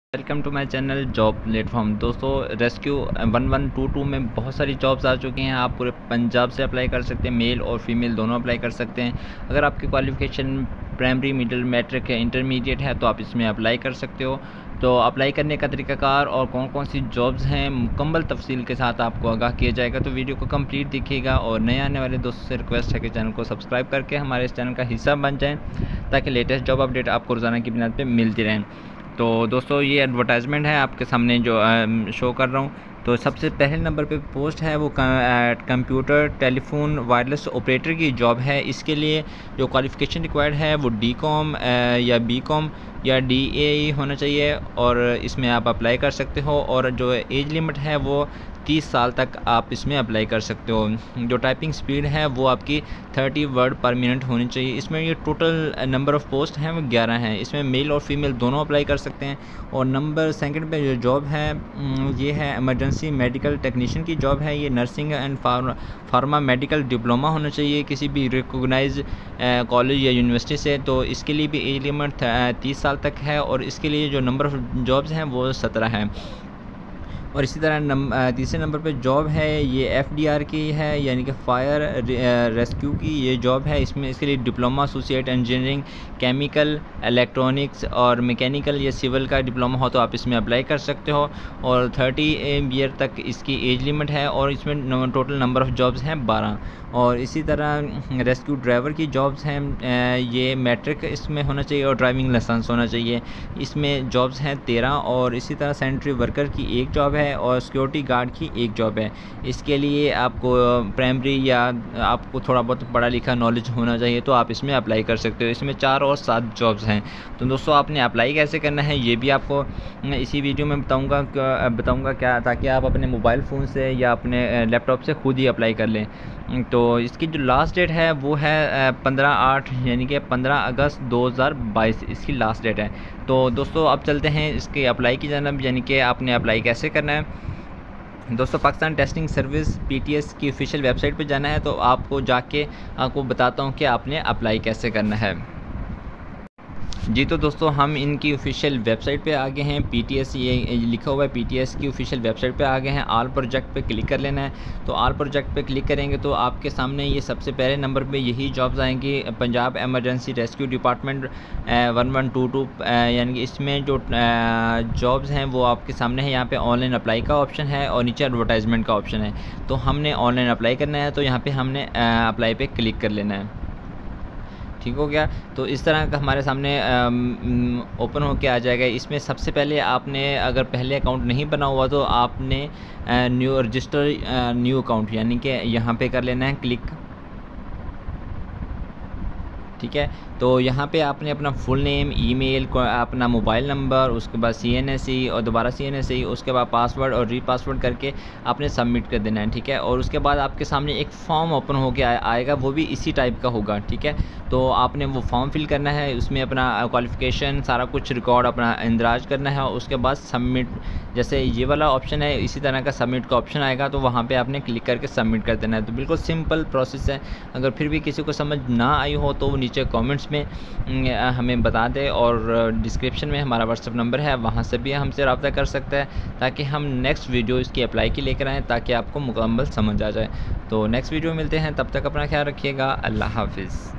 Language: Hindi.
Welcome to my channel job platform. दोस्तों, रेस्क्यू 1122 में बहुत सारी जॉब्स आ चुकी हैं। आप पूरे पंजाब से अप्लाई कर सकते हैं, मेल और फीमेल दोनों अप्लाई कर सकते हैं। अगर आपकी क्वालिफ़िकेशन प्राइमरी, मिडिल, मैट्रिक या इंटरमीडिएट है तो आप इसमें अप्लाई कर सकते हो। तो अप्लाई करने का तरीकाकार और कौन कौन सी जॉब्स हैं मुकम्मल तफसील के साथ आपको आगाह किया जाएगा। तो वीडियो को कंप्लीट देखिएगा और नए आने वाले दोस्तों से रिक्वेस्ट है कि चैनल को सब्सक्राइब करके हमारे इस चैनल का हिस्सा बन जाएँ ताकि लेटेस्ट जॉब अपडेट आपको रोज़ाना की बुनियाद पर मिलती रहें। तो दोस्तों, ये एडवर्टाइजमेंट है आपके सामने जो शो कर रहा हूँ। तो सबसे पहले नंबर पे पोस्ट है वो कंप्यूटर टेलीफोन वायरलेस ऑपरेटर की जॉब है। इसके लिए जो क्वालिफ़िकेशन रिक्वायर्ड है वो D.Com या B.Com या DAE होना चाहिए और इसमें आप अप्लाई कर सकते हो। और जो एज लिमिट है वो 30 साल तक आप इसमें अप्लाई कर सकते हो। जो टाइपिंग स्पीड है वो आपकी 30 वर्ड पर मिनट होनी चाहिए। इसमें ये टोटल नंबर ऑफ़ पोस्ट हैं वो 11 हैं। इसमें मेल और फीमेल दोनों अप्लाई कर सकते हैं। और नंबर सेकंड पे जो जॉब है ये है इमरजेंसी मेडिकल टेक्नीशियन की जॉब है। ये nursing and pharma medical diploma होना चाहिए किसी भी रिकॉग्नाइज कॉलेज या यूनिवर्सिटी से। तो इसके लिए भी एज लिमिट 30 साल तक है और इसके लिए जो नंबर ऑफ़ जॉब्स हैं वो 17 हैं। और इसी तरह तीसरे नंबर पे जॉब है ये FDR की है, यानी कि फायर रेस्क्यू की ये जॉब है। इसमें इसके लिए diploma associate engineering, chemical, electronics और मैकेनिकल या सिविल का डिप्लोमा हो तो आप इसमें अप्लाई कर सकते हो। और 30 ईयर तक इसकी एज लिमिट है और इसमें टोटल नंबर ऑफ़ जॉब्स हैं 12। और इसी तरह रेस्क्यू ड्राइवर की जॉब्स हैं, ये मैट्रिक इसमें होना चाहिए और ड्राइविंग लाइसेंस होना चाहिए। इसमें जॉब्स हैं 13। और इसी तरह सैनिटरी वर्कर की एक जॉब है और सिक्योरिटी गार्ड की एक जॉब है। इसके लिए आपको प्राइमरी या आपको थोड़ा बहुत पढ़ा लिखा नॉलेज होना चाहिए तो आप इसमें अप्लाई कर सकते हो। इसमें 4 और 7 जॉब्स हैं। तो दोस्तों, आपने अप्लाई कैसे करना है ये भी आपको इसी वीडियो में बताऊँगा क्या, ताकि आप अपने मोबाइल फ़ोन से या अपने लैपटॉप से खुद ही अप्लाई कर लें। तो इसकी जो लास्ट डेट है वो है 15/8 यानी कि 15 अगस्त 2022 इसकी लास्ट डेट है। तो दोस्तों, अब चलते हैं इसके अप्लाई की जानब, यानी कि आपने अप्लाई कैसे करना है। दोस्तों, पाकिस्तान टेस्टिंग सर्विस PTS की ऑफिशियल वेबसाइट पे जाना है। तो आपको जाके आपको बताता हूँ कि आपने अप्लाई कैसे करना है। जी तो दोस्तों, हम इनकी ऑफिशियल वेबसाइट पे आ गए हैं। PTS ये लिखा हुआ है, PTS की ऑफिशियल वेबसाइट पे आ गए हैं। ऑल प्रोजेक्ट पे क्लिक कर लेना है। तो ऑल प्रोजेक्ट पे क्लिक करेंगे तो आपके सामने ये सबसे पहले नंबर पे यही जॉब्स आएंगी, पंजाब एमरजेंसी रेस्क्यू डिपार्टमेंट 1122, यानी कि इसमें जो जॉब्स हैं वो आपके सामने है। यहाँ पे ऑनलाइन अप्लाई का ऑप्शन है और नीचे एडवर्टाइजमेंट का ऑप्शन है। तो हमने ऑनलाइन अप्लाई करना है तो यहाँ पर हमने अप्लाई पे क्लिक कर लेना है। ठीक हो गया। तो इस तरह का हमारे सामने ओपन होके आ जाएगा। इसमें सबसे पहले आपने अगर पहले अकाउंट नहीं बना हुआ तो आपने न्यू रजिस्टर न्यू अकाउंट यानी कि यहाँ पे कर लेना है क्लिक। ठीक है। तो यहाँ पे आपने अपना फुल नेम, ईमेल, अपना मोबाइल नंबर, उसके बाद CNSE और दोबारा CNSE, उसके बाद पासवर्ड और रीपासवर्ड करके आपने सबमिट कर देना है। ठीक है। और उसके बाद आपके सामने एक फॉर्म ओपन होके आएगा, वो भी इसी टाइप का होगा। ठीक है। तो आपने वो फॉर्म फिल करना है, उसमें अपना क्वालिफ़िकेशन सारा कुछ रिकॉर्ड अपना इंदराज करना है। उसके बाद सबमिट, जैसे ये वाला ऑप्शन है इसी तरह का सबमिट का ऑप्शन आएगा तो वहाँ पे आपने क्लिक करके सबमिट कर देना है। तो बिल्कुल सिंपल प्रोसेस है। अगर फिर भी किसी को समझ ना आई हो तो नीचे कमेंट्स में हमें बता दें। और डिस्क्रिप्शन में हमारा व्हाट्सअप नंबर है, वहाँ से भी हमसे रब्ता कर सकता है ताकि हम नेक्स्ट वीडियो इसकी अप्लाई की लेकर आएँ ताकि आपको मुकम्मल समझ आ जाए। तो नेक्स्ट वीडियो मिलते हैं, तब तक अपना ख्याल रखिएगा। अल्लाह हाफिज़।